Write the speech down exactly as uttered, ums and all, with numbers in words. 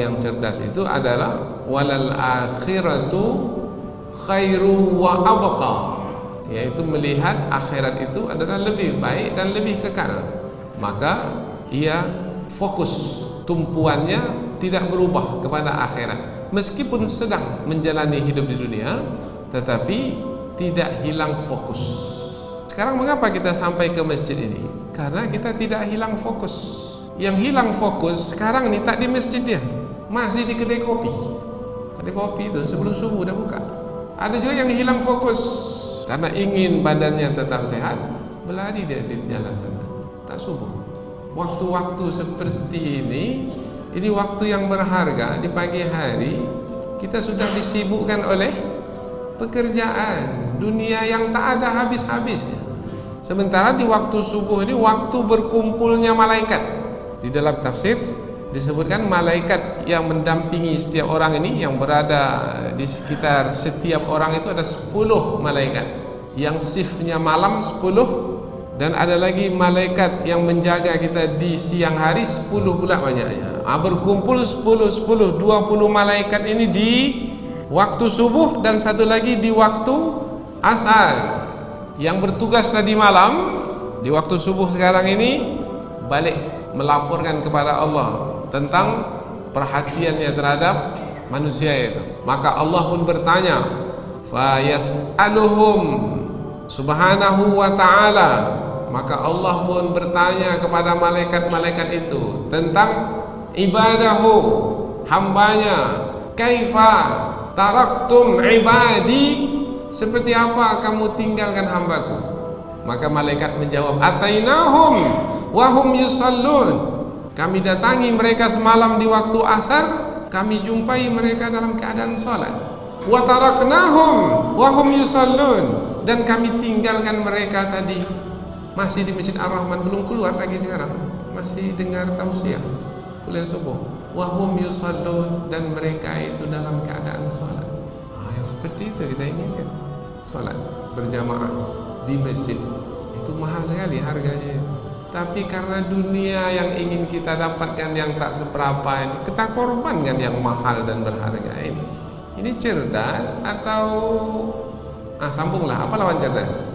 yang cerdas itu adalah walal akhiratu khairu wa abqa, yaitu melihat akhirat itu adalah lebih baik dan lebih kekal. Maka ia fokus, tumpuannya tidak berubah kepada akhirat, meskipun sedang menjalani hidup di dunia, tetapi tidak hilang fokus. Sekarang mengapa kita sampai ke masjid ini? Karena kita tidak hilang fokus. Yang hilang fokus sekarang ini tak di masjid dia, masih di kedai kopi. Kedai kopi itu sebelum subuh dah buka. Ada juga yang hilang fokus karena ingin badannya tetap sehat, berlari dia di jalan sana, tak subuh. Waktu-waktu seperti ini, ini waktu yang berharga. Di pagi hari kita sudah disibukkan oleh pekerjaan dunia yang tak ada habis-habisnya. Sementara di waktu subuh ini waktu berkumpulnya malaikat. Di dalam tafsir disebutkan malaikat yang mendampingi setiap orang ini, yang berada di sekitar setiap orang itu ada sepuluh malaikat yang shiftnya malam sepuluh, dan ada lagi malaikat yang menjaga kita di siang hari sepuluh pula banyaknya. Ah, berkumpul sepuluh sepuluh dua puluh malaikat ini di waktu subuh dan satu lagi di waktu asar. Yang bertugas tadi malam di waktu subuh sekarang ini balik melaporkan kepada Allah tentang perhatiannya terhadap manusia itu. Maka Allah pun bertanya, fa yas'aluhum subhanahu wa ta'ala, maka Allah pun bertanya kepada malaikat-malaikat itu tentang ibadahu, hambanya, kaifa taraktum ibadi, seperti apa kamu tinggalkan hambaku. Maka malaikat menjawab, atainahum wahum yusallun, kami datangi mereka semalam di waktu asar, kami jumpai mereka dalam keadaan sholat. Wa taraknahum wahum yusallun, dan kami tinggalkan mereka tadi masih di Masjid Ar-Rahman, belum keluar lagi sekarang, masih dengar tausiah kuliah subuh. Wahum yusallun, dan mereka itu dalam keadaan sholat. Ah, yang seperti itu kita inginkan, sholat berjamaah di masjid. Itu mahal sekali harganya. Tapi karena dunia yang ingin kita dapatkan yang tak seberapa ini, kita korbankan yang mahal dan berharga ini. Ini cerdas atau ah sambunglah, apa lawan cerdas?